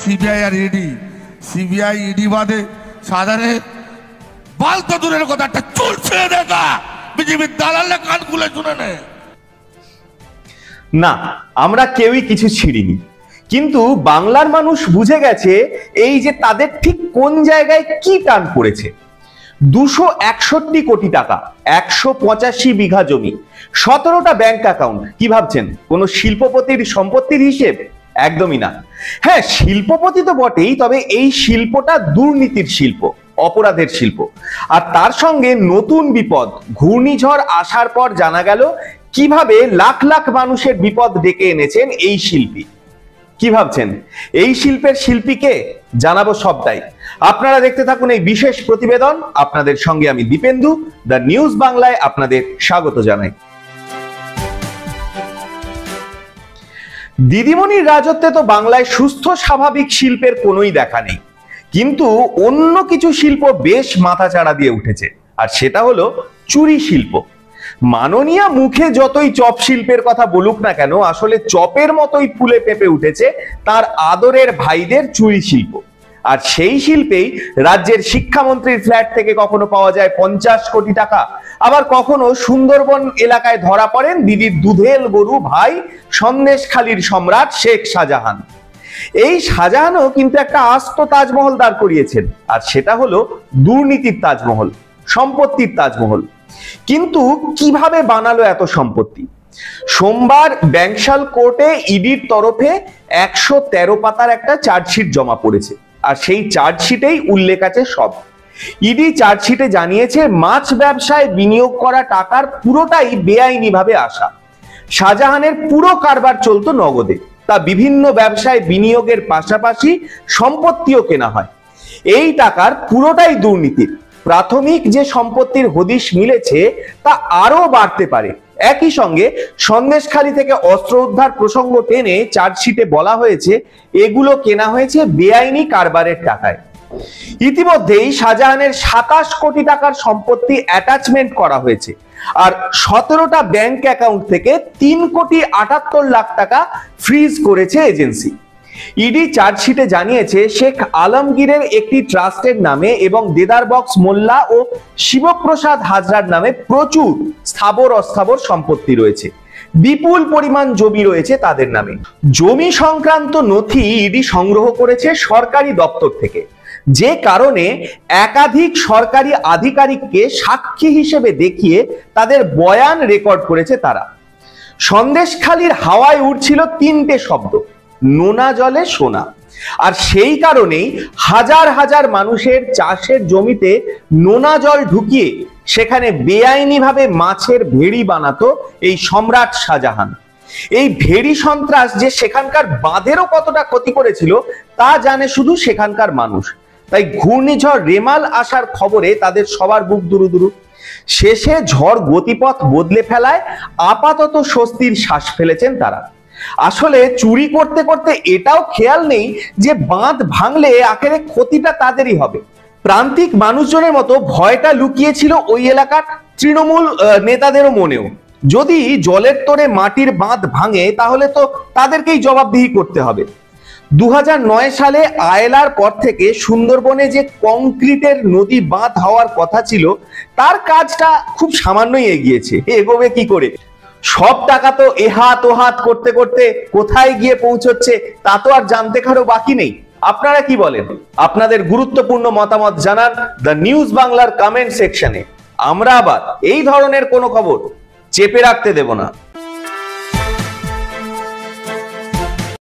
CBI আর ED, CBI ED বাদে সাধারণে বাল তো দূরের কথা, একটা চুল ছেড়ে দেখা বিজেপির দালালে কান খুলে শুনে নেয়। না, আমরা কেউই কিছু ছিড়িনি, কিন্তু বাংলার মানুষ বুঝে গেছে এই যে তাদের ঠিক কোন জায়গায় কি টান পড়েছে। 261 কোটি টাকা, 185 বিঘা জমি, 17টা ব্যাংক অ্যাকাউন্ট। কি ভাবছেন কোনো শিল্পপতির সম্পত্তির হিসেব? একদমই না। হ্যাঁ, শিল্পপতি তো বটেই, তবে এই শিল্পটা দুর্নীতির শিল্প, অপরাধের শিল্প। আর তার সঙ্গে নতুন বিপদ, ঘূর্ণিঝড় আসার পর জানা গেল কিভাবে লাখ লাখ মানুষের বিপদ ডেকে এনেছেন এই শিল্পী। কি ভাবছেন এই শিল্পের শিল্পীকে? জানাবো সবটাই। আপনারা দেখতে থাকুন এই বিশেষ প্রতিবেদন। আপনাদের সঙ্গে আমি দীপেন্দু, দ্য নিউজ বাংলায় আপনাদের স্বাগত জানাই। দিদিমণির রাজত্বে তো বাংলায় সুস্থ স্বাভাবিক শিল্পের কোনোই দেখা নেই, কিন্তু অন্য কিছু শিল্প বেশ মাথাচাড়া দিয়ে উঠেছে, আর সেটা হলো চুরি শিল্প। মাননীয়া মুখে যতই চপ শিল্পের কথা বলুক না কেন, আসলে চপের মতোই ফুলে পেঁপে উঠেছে তার আদরের ভাইদের চুরি শিল্প। আর সেই শিল্পেই রাজ্যের শিক্ষামন্ত্রীর ফ্ল্যাট থেকে কখনো পাওয়া যায় 50 কোটি টাকা, আবার কখনো সুন্দরবন এলাকায় ধরা পড়েন দিদির দুধেল গরু ভাই সন্দেশখালীর সম্রাট শেখ শাহজাহান। এই শাহজাহানও কিন্তু একটা আস্ত তাজমহল দাঁড় করিয়েছেন, আর সেটা হলো দুর্নীতির তাজমহল, সম্পত্তির তাজমহল। কিন্তু কিভাবে বানালো এত সম্পত্তি? সোমবার ব্যাংশাল কোর্টে ইডির তরফে 113 পাতার একটা চার্জশিট জমা পড়েছে, আর সেই চার্জশিটেই উল্লেখ আছে সব। ইডি চার্জশিটে জানিয়েছে মাছ ব্যবসায় বিনিয়োগ করা টাকার পুরোটাই বেআইনিভাবে আসা। শাহজাহানের পুরো কারবার চলতো নগদে, তা বিভিন্ন ব্যবসায় বিনিয়োগের পাশাপাশি সম্পত্তিও কেনা হয়। এই টাকার পুরোটাই দুর্নীতির। প্রাথমিক যে সম্পত্তির হদিশ মিলেছে তা আরো বাড়তে পারে। একই সঙ্গে সন্দেশখালী থেকে অস্ত্র উদ্ধার প্রসঙ্গ টেনে চার্জশিটে বলা হয়েছে এগুলো কেনা হয়েছে বেআইনি কারবারের টাকায়। ইতিমধ্যেই শাহজাহানের 27 কোটি টাকার সম্পত্তি অ্যাটাচমেন্ট করা হয়েছে, আর 17টা ব্যাংক অ্যাকাউন্ট থেকে 3 কোটি 78 লাখ টাকা ফ্রিজ করেছে এজেন্সি। ইডি চার্জশিটে জানিয়েছে শেখ আলমগীরের একটি ট্রাস্টের নামে এবং দেদার বক্স মোল্লা ও শিবপ্রসাদ হাজরার নামে প্রচুর স্থাবর অস্থাবর সম্পত্তি রয়েছে। বিপুল পরিমাণ জমি রয়েছে তাদের নামে। জমি সংক্রান্ত নথি ইডি সংগ্রহ করেছে সরকারি দপ্তর থেকে, যে কারণে একাধিক সরকারি আধিকারিককে সাক্ষী হিসেবে দেখিয়ে তাদের বয়ান রেকর্ড করেছে তারা। সন্দেশখালীর হাওয়ায় উঠছিল 3টে শব্দ, নোনা জলে সোনা। আর সেই কারণেই হাজার হাজার মানুষের চাষের জমিতে নোনা জল ঢুকিয়ে সেখানে বেআইনিভাবে মাছের ভেড়ি বানাতো এই সম্রাট শাহজাহান। এই ভেড়ি সন্ত্রাস যে সেখানকার বাঁধেরও কতটা ক্ষতি করেছিল তা জানে শুধু সেখানকার মানুষ। তাই ঘূর্ণিঝড় রেমাল আসার খবরে তাদের সবার বুক দুরুদুরু। শেষে ঝড় গতিপথ বদলে ফেলায় আপাতত স্বস্তির শ্বাস ফেলেছেন তারা। আসলে চুরি করতে করতে এটাও খেয়াল নেই যে বাঁধ ভাঙলে আখেরে ক্ষতিটা তাদেরই হবে। প্রান্তিক মানুষজনের মতো ভয়টা লুকিয়েছিল ওই এলাকার তৃণমূল নেতাদেরও মনেও। যদি জলের তোরে মাটির বাঁধ ভাঙে তাহলে তো তাদেরকেই জবাবদিহি করতে হবে। 2009 সালে আয়লার পর থেকে সুন্দরবনে যে কংক্রিটের নদী বাঁধ হওয়ার কথা ছিল তার কাজটা খুব সামান্যই এগিয়েছে। এগোবে কি করে? সব টাকা তো এহাত ওহাত করতে করতে কোথায় গিয়ে পৌঁছচ্ছে তা তো আর জানতে কারো বাকি নেই। আপনারা কি বলেন? আপনাদের গুরুত্বপূর্ণ মতামত জানান দ্য নিউজ বাংলার কমেন্ট সেকশনে। আমরা আবার এই ধরনের কোনো খবর চেপে রাখতে দেব না।